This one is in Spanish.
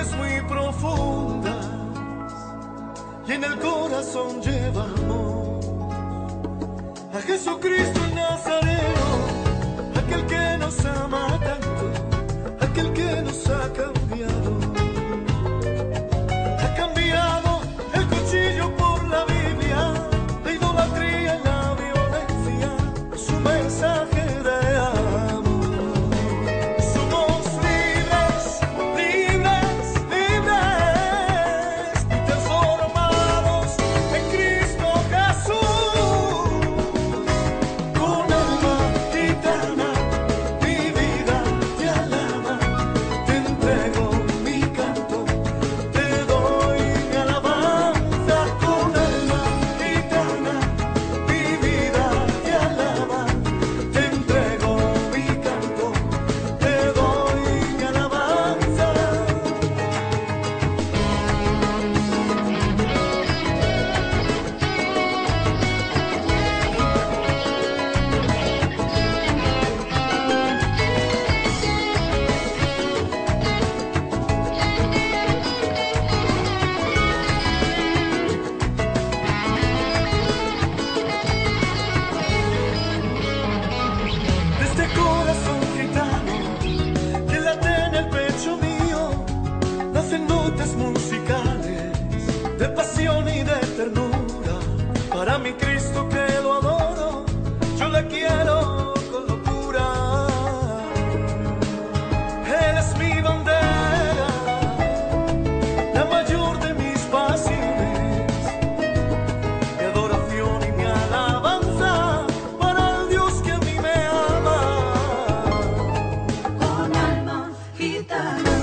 raíces muy profundas y en el corazón llevamos a Jesucristo el Nazareno, aquel que nos ama tanto, aquel que nos ha cambiado. Ha cambiado el cuchillo por la Biblia, la idolatría y la violencia, su mensaje de amor. Somos libres, libres, libres, y transformados en Cristo Jesús. Con alma gitana, mi vida te alaba, te entrego mi canto, te doy mi alabanza. Con alma gitana, mi vida te alaba, te entrego mi canto, te doy mi alabanza. De este corazón gitano que late en el pecho mío, nacen notas musicales de pasión y de ternura. Para mi Cristo que lo adoro, yo le quiero con locura. Él es mi bandera, la mayor de mis pasiones, mi adoración y mi alabanza para el Dios que a mí me ama. Con alma gitana.